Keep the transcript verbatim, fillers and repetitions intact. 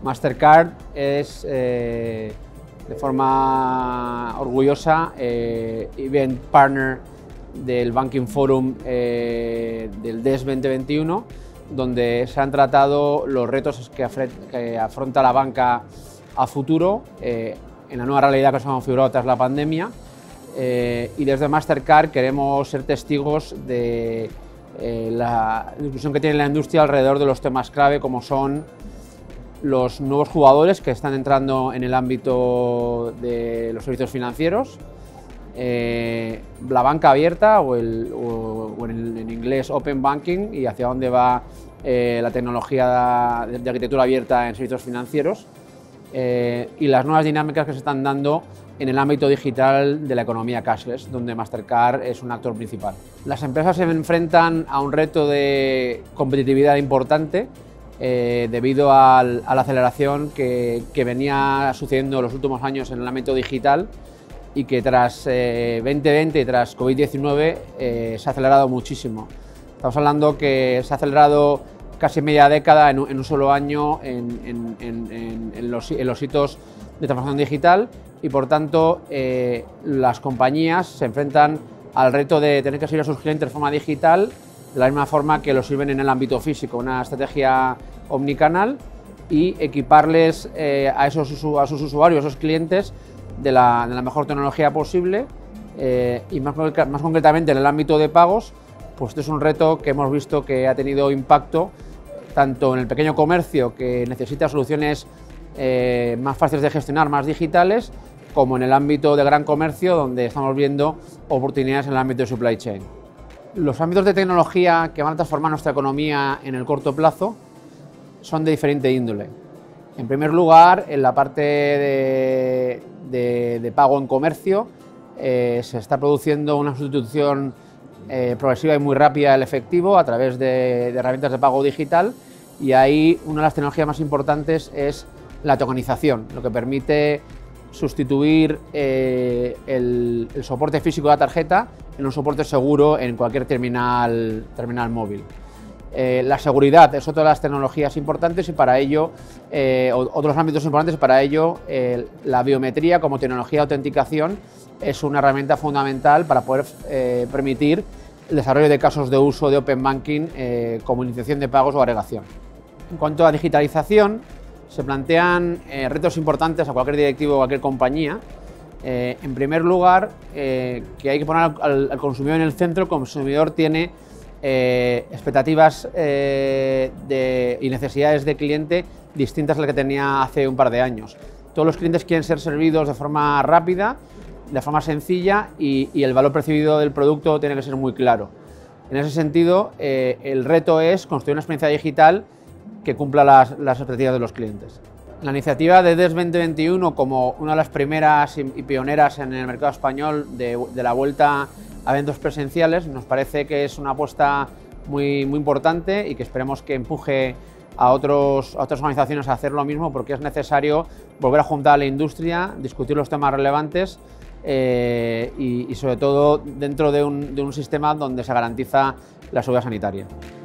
Mastercard es, eh, de forma orgullosa, eh, Event Partner del Banking Forum eh, del D E S veinte veintiuno, donde se han tratado los retos que, que afronta la banca a futuro, eh, en la nueva realidad que se ha configurado tras la pandemia, eh, y desde Mastercard queremos ser testigos de eh, la discusión que tiene la industria alrededor de los temas clave, como son los nuevos jugadores que están entrando en el ámbito de los servicios financieros, eh, la banca abierta o, el, o, o en, el, en inglés Open Banking, y hacia dónde va eh, la tecnología de, de arquitectura abierta en servicios financieros, eh, y las nuevas dinámicas que se están dando en el ámbito digital de la economía cashless, donde Mastercard es un actor principal. Las empresas se enfrentan a un reto de competitividad importante, Eh, debido al, a la aceleración que, que venía sucediendo en los últimos años en el ámbito digital, y que tras eh, veinte veinte y tras COVID diecinueve eh, se ha acelerado muchísimo. Estamos hablando que se ha acelerado casi media década en un, en un solo año en, en, en, en, los, en los hitos de transformación digital, y por tanto eh, las compañías se enfrentan al reto de tener que servir a sus clientes de forma digital, de la misma forma que lo sirven en el ámbito físico, una estrategia omnicanal, y equiparles eh, a, esos, a sus usuarios, a esos clientes, de la, de la mejor tecnología posible, eh, y más, más concretamente en el ámbito de pagos, pues este es un reto que hemos visto que ha tenido impacto tanto en el pequeño comercio, que necesita soluciones eh, más fáciles de gestionar, más digitales, como en el ámbito de gran comercio, donde estamos viendo oportunidades en el ámbito de supply chain. Los ámbitos de tecnología que van a transformar nuestra economía en el corto plazo son de diferente índole. En primer lugar, en la parte de, de, de pago en comercio, eh, se está produciendo una sustitución eh, progresiva y muy rápida del efectivo a través de, de herramientas de pago digital, y ahí una de las tecnologías más importantes es la tokenización, lo que permite sustituir eh, el, el soporte físico de la tarjeta en un soporte seguro en cualquier terminal, terminal móvil. Eh, la seguridad es otra de las tecnologías importantes, y para ello, eh, otros ámbitos importantes, para ello eh, la biometría como tecnología de autenticación es una herramienta fundamental para poder eh, permitir el desarrollo de casos de uso de Open Banking eh, como iniciación de pagos o agregación. En cuanto a digitalización, se plantean eh, retos importantes a cualquier directivo o cualquier compañía. Eh, en primer lugar, eh, que hay que poner al, al consumidor en el centro. El consumidor tiene eh, expectativas eh, de, y necesidades de cliente distintas a las que tenía hace un par de años. Todos los clientes quieren ser servidos de forma rápida, de forma sencilla, y, y el valor percibido del producto tiene que ser muy claro. En ese sentido, eh, el reto es construir una experiencia digital que cumpla las, las expectativas de los clientes. La iniciativa de D E S veinte veintiuno, como una de las primeras y pioneras en el mercado español de, de la vuelta a eventos presenciales, nos parece que es una apuesta muy, muy importante, y que esperemos que empuje a, otros, a otras organizaciones a hacer lo mismo, porque es necesario volver a juntar a la industria, discutir los temas relevantes eh, y, y sobre todo dentro de un, de un sistema donde se garantiza la seguridad sanitaria.